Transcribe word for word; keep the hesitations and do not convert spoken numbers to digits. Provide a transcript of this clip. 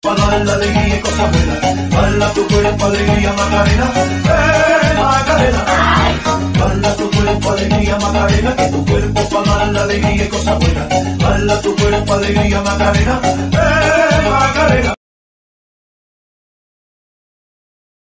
para dar la alegría y cosas buenas. Bala tu cuerpo, alegría, Macarena, eh, Macarena. Bala tu cuerpo, alegría, Macarena, que tu cuerpo para dar la alegría y cosas buenas. Bala tu cuerpo, alegría, Macarena,